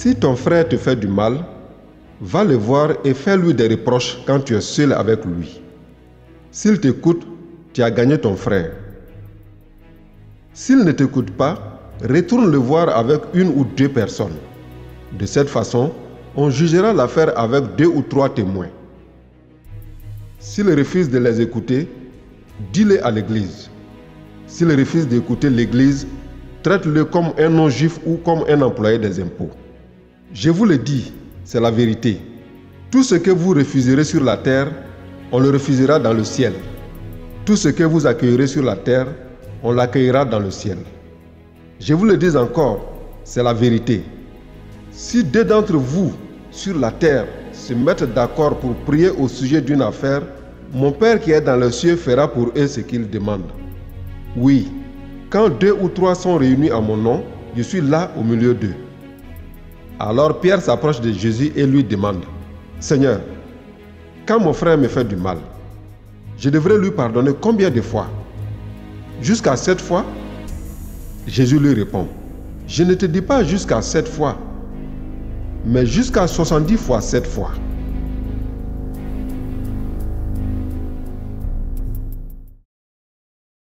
Si ton frère te fait du mal, va le voir et fais-lui des reproches quand tu es seul avec lui. S'il t'écoute, tu as gagné ton frère. S'il ne t'écoute pas, retourne le voir avec une ou deux personnes. De cette façon, on jugera l'affaire avec 2 ou 3 témoins. S'il refuse de les écouter, dis-le à l'église. S'il refuse d'écouter l'église, traite-le comme un non-juif ou comme un employé des impôts. Je vous le dis, c'est la vérité. Tout ce que vous refuserez sur la terre, on le refusera dans le ciel. Tout ce que vous accueillerez sur la terre, on l'accueillera dans le ciel. Je vous le dis encore, c'est la vérité. Si 2 d'entre vous sur la terre se mettent d'accord pour prier au sujet d'une affaire, mon Père qui est dans les cieux fera pour eux ce qu'ils demandent. Oui, quand 2 ou 3 sont réunis en mon nom, je suis là au milieu d'eux. Alors Pierre s'approche de Jésus et lui demande, « Seigneur, quand mon frère me fait du mal, je devrais lui pardonner combien de fois? Jusqu'à 7 fois ?» Jésus lui répond, « Je ne te dis pas jusqu'à 7 fois, mais jusqu'à 70 fois 7 fois. »